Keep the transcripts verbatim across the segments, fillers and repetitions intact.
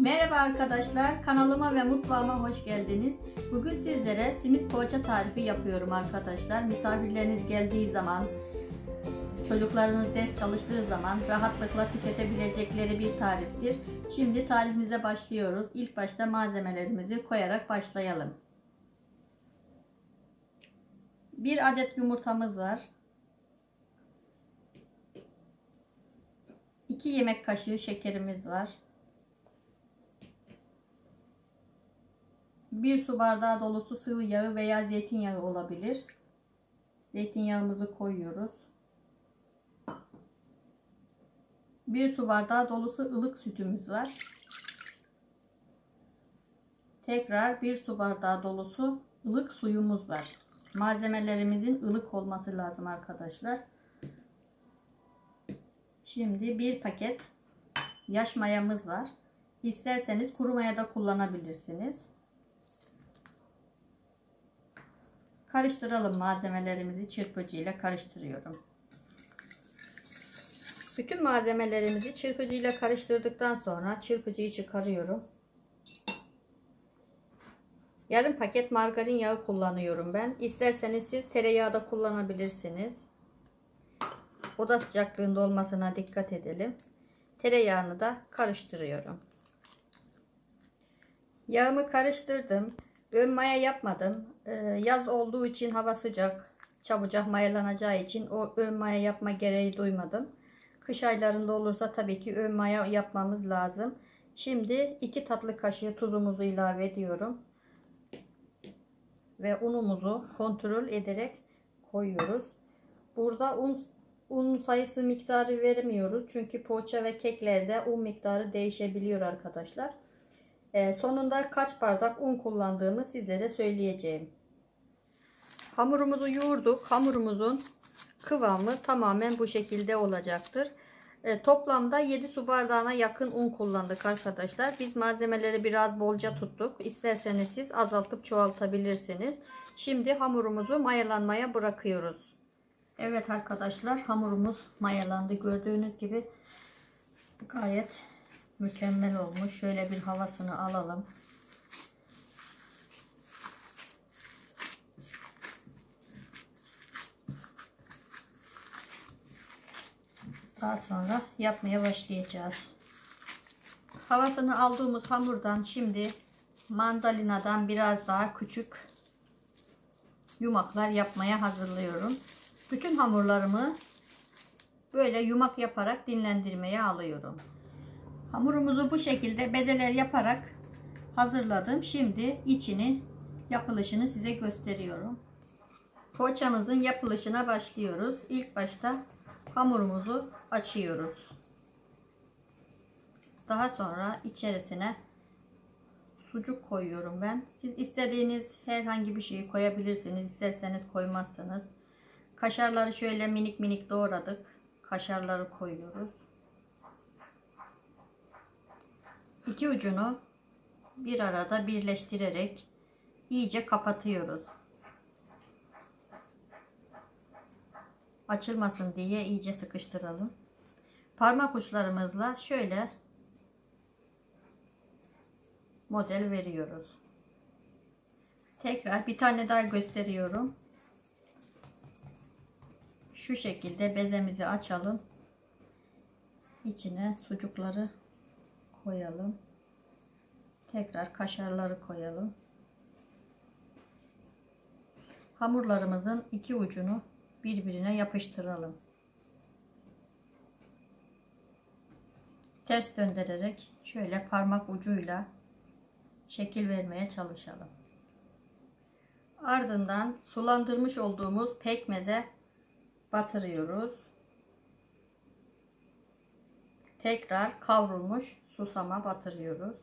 Merhaba arkadaşlar, kanalıma ve mutfağıma hoş geldiniz. Bugün sizlere simit poğaça tarifi yapıyorum arkadaşlar. Misafirleriniz geldiği zaman, çocuklarınız ders çalıştığı zaman rahatlıkla tüketebilecekleri bir tariftir. Şimdi tarifimize başlıyoruz. İlk başta malzemelerimizi koyarak başlayalım. Bir adet yumurtamız var. iki yemek kaşığı şekerimiz var. bir su bardağı dolusu sıvı yağı veya zeytinyağı olabilir. Zeytinyağımızı koyuyoruz. bir su bardağı dolusu ılık sütümüz var. Tekrar bir su bardağı dolusu ılık suyumuz var. Malzemelerimizin ılık olması lazım arkadaşlar. Şimdi bir paket yaş mayamız var. İsterseniz kuru maya da kullanabilirsiniz. Karıştıralım malzemelerimizi, çırpıcıyla karıştırıyorum. Bütün malzemelerimizi çırpıcıyla karıştırdıktan sonra çırpıcıyı çıkarıyorum. Yarım paket margarin yağı kullanıyorum ben. İsterseniz siz tereyağı da kullanabilirsiniz. Oda sıcaklığında olmasına dikkat edelim. Tereyağını da karıştırıyorum. Yağımı karıştırdım. Ön maya yapmadım. Ee, yaz olduğu için hava sıcak, çabucak mayalanacağı için o ön maya yapma gereği duymadım. Kış aylarında olursa tabii ki ön maya yapmamız lazım. Şimdi iki tatlı kaşığı tuzumuzu ilave ediyorum. Ve unumuzu kontrol ederek koyuyoruz. Burada un, un sayısı miktarı vermiyoruz. Çünkü poğaça ve keklerde un miktarı değişebiliyor arkadaşlar. Ee, sonunda kaç bardak un kullandığımı sizlere söyleyeceğim. Hamurumuzu yoğurduk. Hamurumuzun kıvamı tamamen bu şekilde olacaktır. Ee, toplamda yedi su bardağına yakın un kullandık arkadaşlar. Biz malzemeleri biraz bolca tuttuk. İsterseniz siz azaltıp çoğaltabilirsiniz. Şimdi hamurumuzu mayalanmaya bırakıyoruz. Evet arkadaşlar, hamurumuz mayalandı. Gördüğünüz gibi gayet mükemmel olmuş. Şöyle bir havasını alalım. Daha sonra yapmaya başlayacağız. Havasını aldığımız hamurdan şimdi mandalinadan biraz daha küçük yumaklar yapmaya hazırlıyorum. Bütün hamurlarımı böyle yumak yaparak dinlendirmeye alıyorum. Hamurumuzu bu şekilde bezeler yaparak hazırladım. Şimdi içini, yapılışını size gösteriyorum. Poğaçamızın yapılışına başlıyoruz. İlk başta hamurumuzu açıyoruz. Daha sonra içerisine sucuk koyuyorum ben. Siz istediğiniz herhangi bir şeyi koyabilirsiniz. İsterseniz koymazsınız. Kaşarları şöyle minik minik doğradık. Kaşarları koyuyoruz. İki ucunu bir arada birleştirerek iyice kapatıyoruz. Açılmasın diye iyice sıkıştıralım. Parmak uçlarımızla şöyle model veriyoruz. Tekrar bir tane daha gösteriyorum. Şu şekilde bezemizi açalım. İçine sucukları koyalım. Tekrar kaşarları koyalım. Hamurlarımızın iki ucunu birbirine yapıştıralım. Ters döndürerek şöyle parmak ucuyla şekil vermeye çalışalım. Ardından sulandırmış olduğumuz pekmeze batırıyoruz. Tekrar kavrulmuş susama batırıyoruz.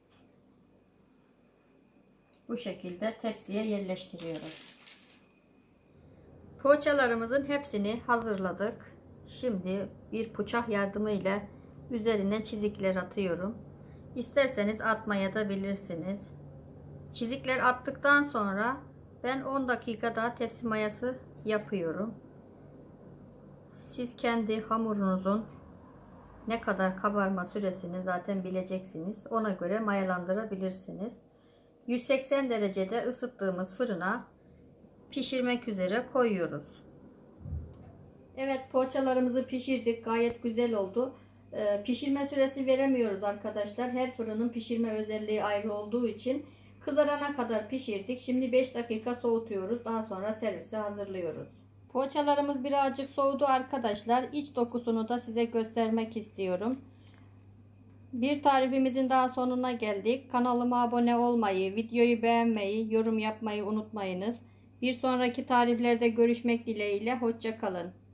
Bu şekilde tepsiye yerleştiriyoruz. Poğaçalarımızın hepsini hazırladık. Şimdi bir bıçak yardımıyla üzerine çizikler atıyorum. İsterseniz atmaya da bilirsiniz. Çizikler attıktan sonra ben on dakika daha tepsi mayası yapıyorum. Siz kendi hamurunuzun Ne kadar kabarma süresini zaten bileceksiniz. Ona göre mayalandırabilirsiniz. yüz seksen derecede ısıttığımız fırına pişirmek üzere koyuyoruz. Evet, poğaçalarımızı pişirdik. Gayet güzel oldu. Ee, pişirme süresi veremiyoruz arkadaşlar. Her fırının pişirme özelliği ayrı olduğu için kızarana kadar pişirdik. Şimdi beş dakika soğutuyoruz. Daha sonra servise hazırlıyoruz. Poğaçalarımız birazcık soğudu arkadaşlar. İç dokusunu da size göstermek istiyorum. Bir tarifimizin daha sonuna geldik. Kanalıma abone olmayı, videoyu beğenmeyi, yorum yapmayı unutmayınız. Bir sonraki tariflerde görüşmek dileğiyle. Hoşça kalın.